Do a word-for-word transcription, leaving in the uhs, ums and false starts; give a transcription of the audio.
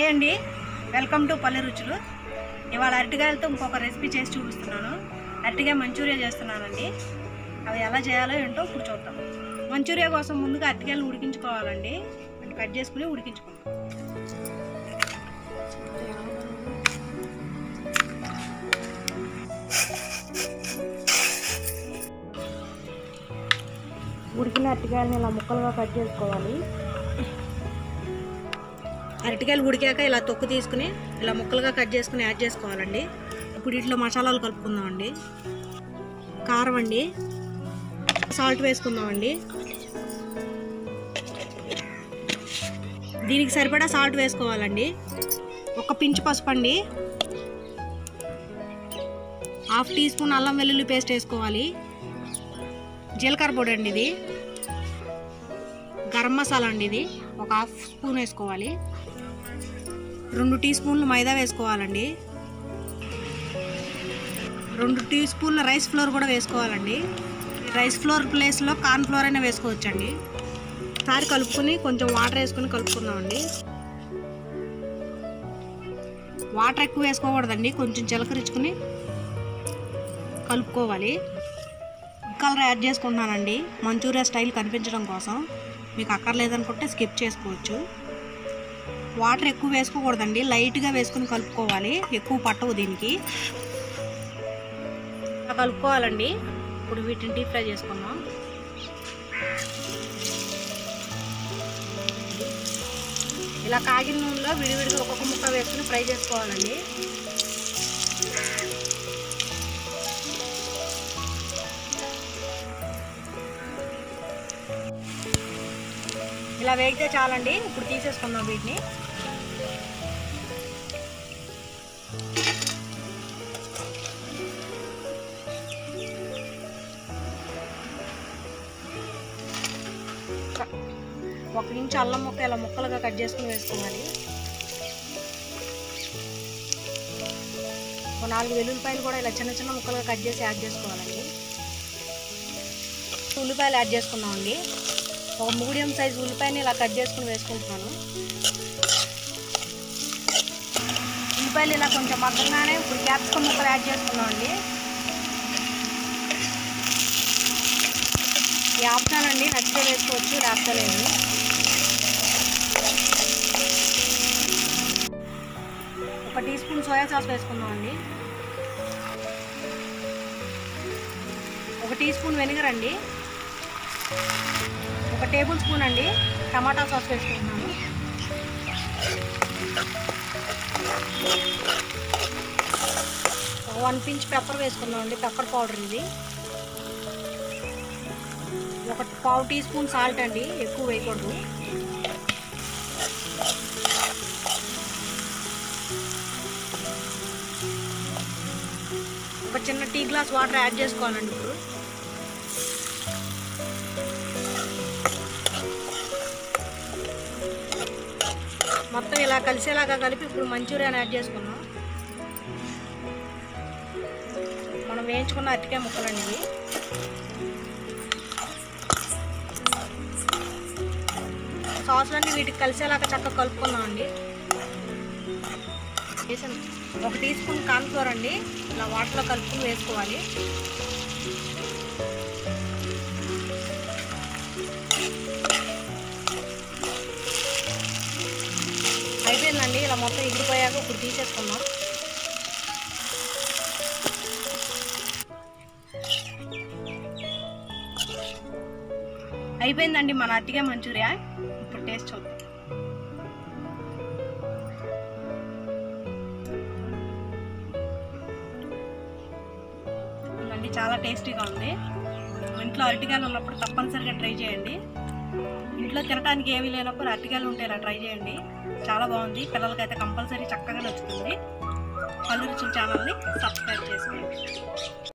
అండి, welcome to పల్లె రుచులు. ఇవాళ అరటికాయలతో ఇంకొక రెసిపీ చేసి చూపిస్తున్నాను. అరటికాయ మంచూరియా చేస్తున్నానండి. అవి ఎలా చేయాలో ఏంటో ఇప్పుడు చూద్దాం. మంచూరియా కోసం ముందుగా అరటికాయలను ఉడికించుకోవాలండి. కట్ చేసుకుని ఉడికించుకుందాం. ఉడికిన అరటికాయలని ఇలా ముక్కలుగా కట్ చేసుకోవాలి. అరటికాయలు ఉడికాక ఇలా తొక్కు తీసుకుని ఇలా ముక్కలుగా కట్ చేసుకుని యాడ్ చేసుకోవాలండి. ఇప్పుడు వీటిలో మసాలాలు కలుపుకుందామండి. కారం అండి, సాల్ట్ వేసుకుందామండి. దీనికి సరిపడా సాల్ట్ వేసుకోవాలండి. ఒక పించు పసుపు అండి, హాఫ్ టీ స్పూన్ అల్లం వెల్లుల్లి పేస్ట్ వేసుకోవాలి. జీలకర్ర పొడి అండి, ఇది గరం మసాలా అండి, ఇది ఒక హాఫ్ స్పూన్ వేసుకోవాలి. రెండు టీ స్పూన్లు మైదా వేసుకోవాలండి. రెండు టీ స్పూన్ల రైస్ ఫ్లోర్ కూడా వేసుకోవాలండి. రైస్ ఫ్లోర్ ప్లేస్లో కార్న్ ఫ్లోర్ అయినా వేసుకోవచ్చండి. ఒకసారి కలుపుకొని కొంచెం వాటర్ వేసుకొని కలుపుకుందామండి. వాటర్ ఎక్కువ వేసుకోకూడదండి, కొంచెం చిలకరించుకొని కలుపుకోవాలి. కలర్ యాడ్ చేసుకుంటున్నానండి మంచూరియా స్టైల్ కనిపించడం కోసం. మీకు అక్కర్లేదనుకుంటే స్కిప్ చేసుకోవచ్చు. వాటర్ ఎక్కువ వేసుకోకూడదండి, లైట్గా వేసుకుని కలుపుకోవాలి. ఎక్కువ పట్టవు దీనికి. కలుపుకోవాలండి. ఇప్పుడు వీటిని డీప్ ఫ్రై చేసుకుందాం. ఇలా కాగిన నూనెలో విడివిడిగా ఒక్కొక్క ముక్క వేసుకుని ఫ్రై చేసుకోవాలండి. ఇలా వేగితే చాలండి. ఇప్పుడు తీసేసుకుందాం వీటిని. ఒక ఇంచు అల్లం ముక్క ఇలా ముక్కలుగా కట్ చేసుకుని వేసుకోవాలి. ఒక నాలుగు వెల్లుల్లిపాయలు కూడా ఇలా చిన్న చిన్న ముక్కలుగా కట్ చేసి యాడ్ చేసుకోవాలండి. ఉల్లిపాయలు యాడ్ చేసుకుందామండి. ఒక మీడియం సైజ్ ఉల్లిపాయని ఇలా కట్ చేసుకుని వేసుకుంటున్నాను. ఉల్లిపాయలు ఇలా కొంచెం మగ్గగానే ఇప్పుడు క్యాప్సికమ్ ముక్కలు యాడ్ చేసుకున్నామండి. ఈ ఆప్షనల్ అండి, నచ్చితే వేసుకోవచ్చు, లేకపోతే లేదు. ఒక టీ స్పూన్ సోయా సాస్ వేసుకుందామండి. ఒక టీ స్పూన్ వెనిగర్ అండి. ఒక టేబుల్ స్పూన్ అండి టమాటా సాస్ వేసుకుంటున్నాను. ఒక వన్ పించ్ పెప్పర్ వేసుకుందాం అండి, పెప్పర్ పౌడర్ ఇది. ఒక పావు టీ స్పూన్ సాల్ట్ అండి, ఎక్కువ వేయకూడదు. ఒక చిన్న టీ గ్లాస్ వాటర్ యాడ్ చేసుకోవాలండి. ఇప్పుడు మొత్తం ఇలా కలిసేలాగా కలిపి ఇప్పుడు మంచూరియాని యాడ్ చేసుకున్నాం. మనం వేయించుకున్న అరటికాయ ముక్కలండి ఇవి. సాసులన్నీ వీటికి కలిసేలాగా చక్కగా కలుపుకున్నామండి. ఒక టీ స్పూన్ కార్న్ ఫ్లోర్ అండి, ఇలా వాటర్లో కలుపుకుని వేసుకోవాలి. అయిపోయిందండి. ఇలా మొత్తం ఎగిరిపోయాక ఇప్పుడు తీసేసుకుందాం. అయిపోయిందండి మన అరటికాయ మంచూరియా. ఇప్పుడు టేస్ట్ చూద్దాం. ఇదండి చాలా టేస్టీగా ఉంది. ఇంట్లో అరటికాయలు ఉన్నప్పుడు తప్పనిసరిగా ట్రై చేయండి. ఇంట్లో తినడానికి ఏమీ లేనప్పుడు అరటికాయలు ఉంటే ఇలా ట్రై చేయండి. చాలా బాగుంది. పిల్లలకైతే కంపల్సరీ చక్కగా నచ్చుతుంది. పల్లె రుచుల ఛానల్ని సబ్స్క్రైబ్ చేసుకోండి.